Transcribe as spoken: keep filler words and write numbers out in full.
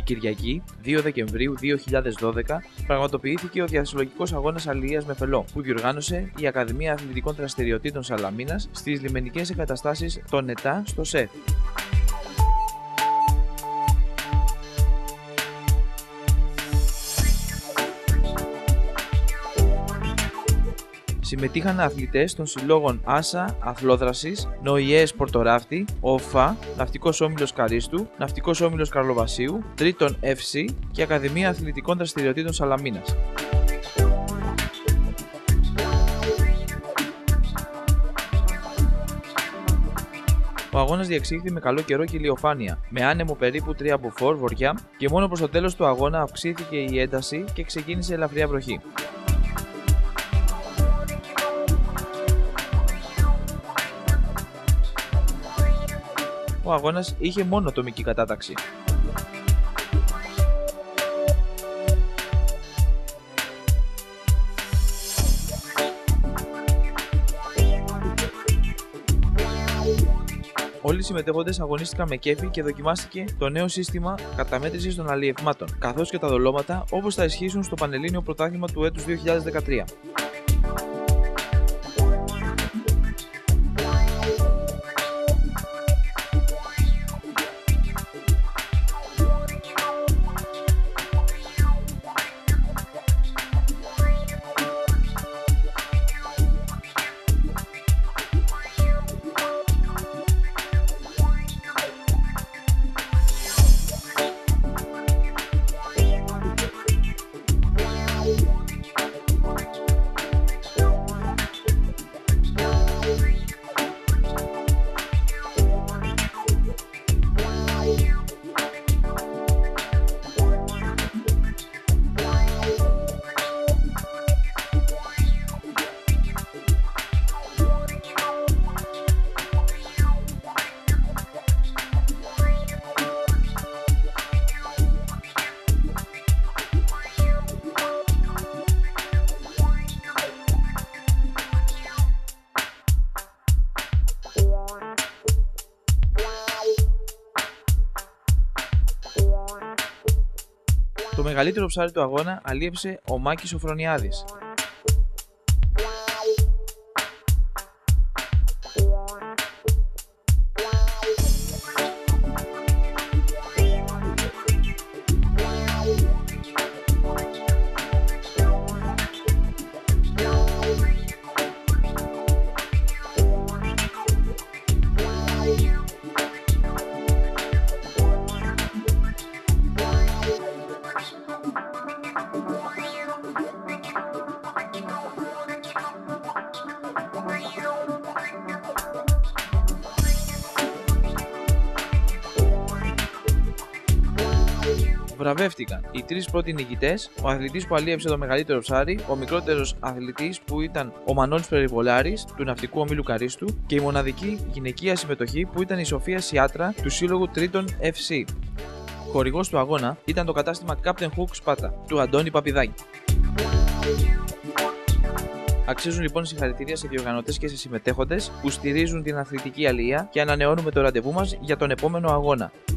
Κυριακή, δύο Δεκεμβρίου δύο χιλιάδες δώδεκα, πραγματοποιήθηκε ο διασυλλογικός αγώνας αλληλείας με φελό, που διοργάνωσε η Ακαδημία Αθλητικών Δραστηριοτήτων Σαλαμίνας στις λιμενικές εγκαταστάσεις των ΕΤΑ στο ΣΕΦ. Συμμετείχαν αθλητές των συλλόγων Άσα Αθλόδρασης, ΝΟΙΕΣ Πορτοράφτη, ΟΦΑ, Ναυτικός Όμιλος Καρίστου, Ναυτικός Όμιλος Καρλοβασίου, Τρίτον εφ σι και Ακαδημία Αθλητικών Δραστηριοτήτων Σαλαμίνας. Ο αγώνας διεξήχθη με καλό καιρό και ηλιοφάνεια, με άνεμο περίπου τρία μποφόρ βορειά και μόνο προς το τέλος του αγώνα αυξήθηκε η ένταση και ξεκίνησε ελαφριά βροχή. Ο αγώνας είχε μόνο ατομική κατάταξη. Όλοι οι συμμετέχοντες αγωνίστηκαν με κέφι και δοκιμάστηκε το νέο σύστημα καταμέτρησης των αλλιευμάτων, καθώς και τα δολώματα όπως θα ισχύσουν στο Πανελλήνιο Πρωτάθλημα του έτους δύο χιλιάδες δεκατρία. Το μεγαλύτερο ψάρι του αγώνα αλίευσε ο Μάκης Σοφρονιάδης. Βραβεύτηκαν οι τρεις πρώτοι νικητές, ο αθλητής που αλίευσε το μεγαλύτερο ψάρι, ο μικρότερος αθλητής που ήταν ο Μανώλης Περιβολάρης του Ναυτικού Ομίλου Καρίστου και η μοναδική γυναικεία συμμετοχή που ήταν η Σοφία Σιάτρα του Σύλλογου Τρίτον εφ σι. Χορηγός του αγώνα ήταν το κατάστημα Captain Hook Σπάτα του Αντώνη Παπηδάκη. Αξίζουν λοιπόν συγχαρητήρια σε διοργανωτές και σε συμμετέχοντες που στηρίζουν την αθλητική αλληλεία και ανανεώνουμε το ραντεβού μας για τον επόμενο αγώνα.